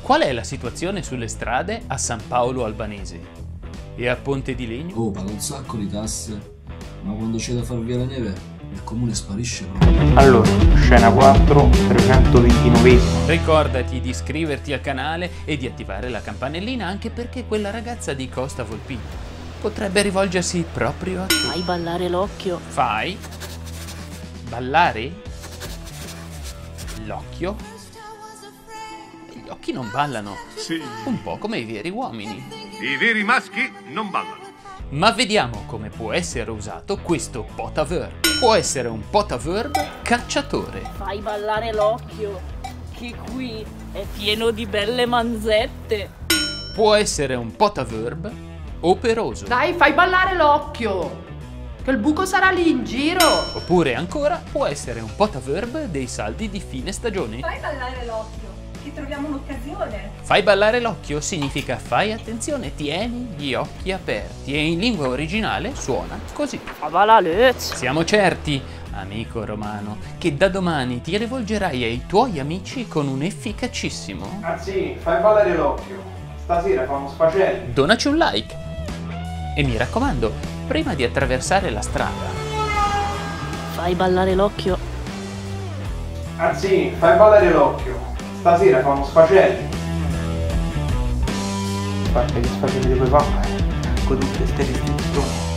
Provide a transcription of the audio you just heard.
Qual è la situazione sulle strade a San Paolo Albanese? E a Ponte di Legno? Oh, paga un sacco di tasse, ma quando c'è da far via la neve, il comune sparisce proprio. Allora, scena 4, 329esimo. Ricordati di iscriverti al canale e di attivare la campanellina anche perché quella ragazza di Costa Volpino potrebbe rivolgersi proprio a te. Fai ballare l'occhio. Fai? Ballare? L'occhio? Gli occhi non ballano. Sì. Un po' come i veri uomini. I veri maschi non ballano. Ma vediamo come può essere usato questo potaverb. Può essere un potaverb cacciatore. Fai ballare l'occhio, che qui è pieno di belle manzette. Può essere un potaverb operoso. Dai, fai ballare l'occhio, che il buco sarà lì in giro. Oppure ancora può essere un potaverb dei saldi di fine stagione. Fai ballare l'occhio, che troviamo un'occasione. Fai ballare l'occhio significa fai attenzione, tieni gli occhi aperti e in lingua originale suona così. Siamo certi, amico romano, che da domani ti rivolgerai ai tuoi amici con un efficacissimo Anzi, fai ballare l'occhio. Stasera fa uno sfacelli. donaci un like. E mi raccomando, prima di attraversare la strada, Fai ballare l'occhio. Anzi, fai ballare l'occhio. Stasera fa uno sfacelli. Parte gli sfacelli di quei papà con tutte queste restrizioni.